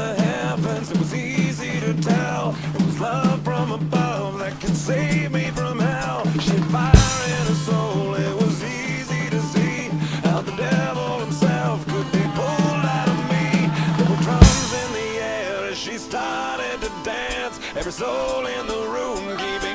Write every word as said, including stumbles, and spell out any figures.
the heavens, it was easy to tell. It was love from above that can save me from hell. She had fire in her soul, it was easy to see how the devil himself could be pulled out of me. There were drums in the air as she started to dance, every soul in the room keeping